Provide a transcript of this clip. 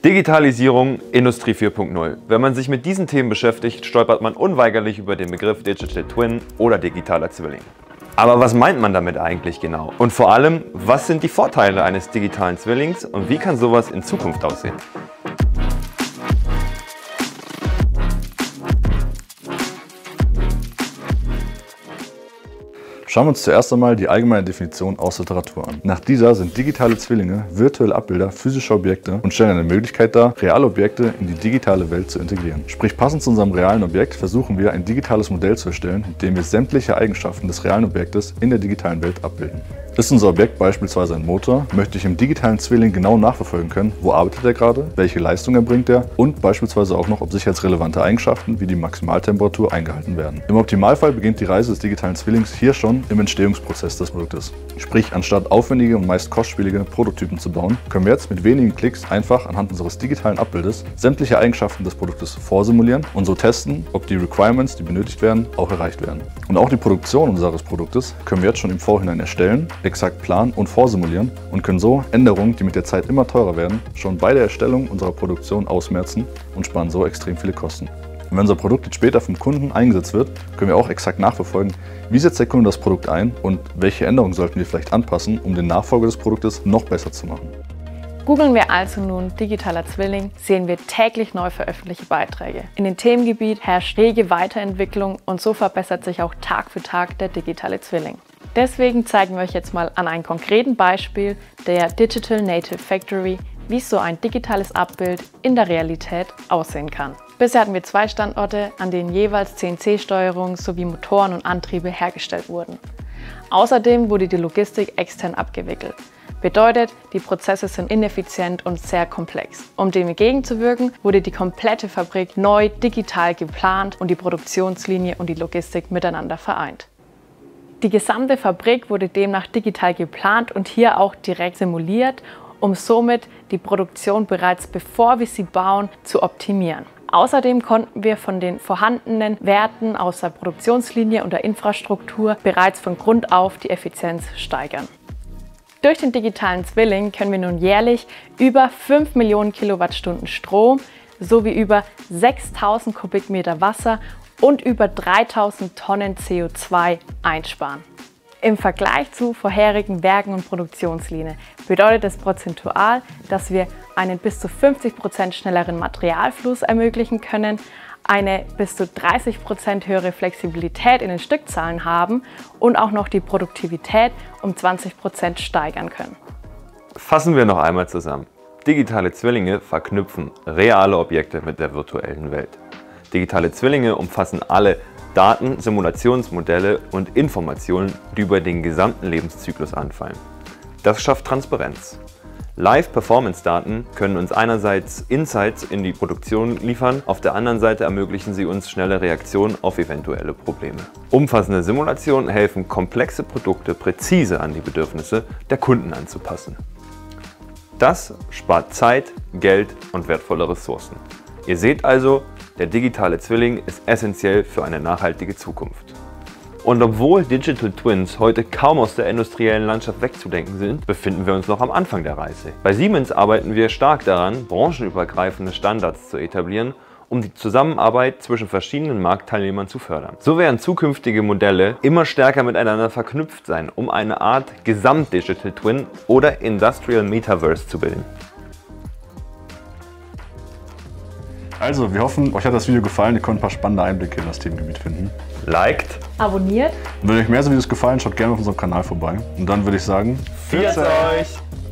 Digitalisierung, Industrie 4.0. Wenn man sich mit diesen Themen beschäftigt, stolpert man unweigerlich über den Begriff Digital Twin oder digitaler Zwilling. Aber was meint man damit eigentlich genau? Und vor allem, was sind die Vorteile eines digitalen Zwillings und wie kann sowas in Zukunft aussehen? Schauen wir uns zuerst einmal die allgemeine Definition aus Literatur an. Nach dieser sind digitale Zwillinge virtuelle Abbilder physischer Objekte und stellen eine Möglichkeit dar, reale Objekte in die digitale Welt zu integrieren. Sprich, passend zu unserem realen Objekt versuchen wir, ein digitales Modell zu erstellen, in dem wir sämtliche Eigenschaften des realen Objektes in der digitalen Welt abbilden. Ist unser Objekt beispielsweise ein Motor, möchte ich im digitalen Zwilling genau nachverfolgen können, wo arbeitet er gerade, welche Leistung erbringt er und beispielsweise auch noch, ob sicherheitsrelevante Eigenschaften wie die Maximaltemperatur eingehalten werden. Im Optimalfall beginnt die Reise des digitalen Zwillings hier schon im Entstehungsprozess des Produktes. Sprich, anstatt aufwendige und meist kostspielige Prototypen zu bauen, können wir jetzt mit wenigen Klicks einfach anhand unseres digitalen Abbildes sämtliche Eigenschaften des Produktes vorsimulieren und so testen, ob die Requirements, die benötigt werden, auch erreicht werden. Und auch die Produktion unseres Produktes können wir jetzt schon im Vorhinein erstellen, exakt planen und vorsimulieren und können so Änderungen, die mit der Zeit immer teurer werden, schon bei der Erstellung unserer Produktion ausmerzen und sparen so extrem viele Kosten. Und wenn unser Produkt jetzt später vom Kunden eingesetzt wird, können wir auch exakt nachverfolgen, wie setzt der Kunde das Produkt ein und welche Änderungen sollten wir vielleicht anpassen, um den Nachfolger des Produktes noch besser zu machen. Googeln wir also nun digitaler Zwilling, sehen wir täglich neu veröffentlichte Beiträge. In dem Themengebiet herrscht rege Weiterentwicklung und so verbessert sich auch Tag für Tag der digitale Zwilling. Deswegen zeigen wir euch jetzt mal an einem konkreten Beispiel der Digital Native Factory, wie so ein digitales Abbild in der Realität aussehen kann. Bisher hatten wir 2 Standorte, an denen jeweils CNC-Steuerung sowie Motoren und Antriebe hergestellt wurden. Außerdem wurde die Logistik extern abgewickelt. Bedeutet, die Prozesse sind ineffizient und sehr komplex. Um dem entgegenzuwirken, wurde die komplette Fabrik neu digital geplant und die Produktionslinie und die Logistik miteinander vereint. Die gesamte Fabrik wurde demnach digital geplant und hier auch direkt simuliert, um somit die Produktion bereits bevor wir sie bauen zu optimieren. Außerdem konnten wir von den vorhandenen Werten aus der Produktionslinie und der Infrastruktur bereits von Grund auf die Effizienz steigern. Durch den digitalen Zwilling können wir nun jährlich über 5 Millionen Kilowattstunden Strom sowie über 6.000 Kubikmeter Wasser und über 3.000 Tonnen CO2 einsparen. Im Vergleich zu vorherigen Werken und Produktionslinien bedeutet es prozentual, dass wir einen bis zu 50% schnelleren Materialfluss ermöglichen können, eine bis zu 30% höhere Flexibilität in den Stückzahlen haben und auch noch die Produktivität um 20% steigern können. Fassen wir noch einmal zusammen. Digitale Zwillinge verknüpfen reale Objekte mit der virtuellen Welt. Digitale Zwillinge umfassen alle Daten, Simulationsmodelle und Informationen, die über den gesamten Lebenszyklus anfallen. Das schafft Transparenz. Live-Performance-Daten können uns einerseits Insights in die Produktion liefern, auf der anderen Seite ermöglichen sie uns schnelle Reaktionen auf eventuelle Probleme. Umfassende Simulationen helfen, komplexe Produkte präzise an die Bedürfnisse der Kunden anzupassen. Das spart Zeit, Geld und wertvolle Ressourcen. Ihr seht also, der digitale Zwilling ist essentiell für eine nachhaltige Zukunft. Und obwohl Digital Twins heute kaum aus der industriellen Landschaft wegzudenken sind, befinden wir uns noch am Anfang der Reise. Bei Siemens arbeiten wir stark daran, branchenübergreifende Standards zu etablieren, um die Zusammenarbeit zwischen verschiedenen Marktteilnehmern zu fördern. So werden zukünftige Modelle immer stärker miteinander verknüpft sein, um eine Art Gesamt-Digital Twin oder Industrial Metaverse zu bilden. Also, wir hoffen, euch hat das Video gefallen. Ihr könnt ein paar spannende Einblicke in das Themengebiet finden. Liked, Abonniert. Und wenn euch mehr so Videos gefallen, schaut gerne auf unserem Kanal vorbei. Und dann würde ich sagen, Pfiat euch!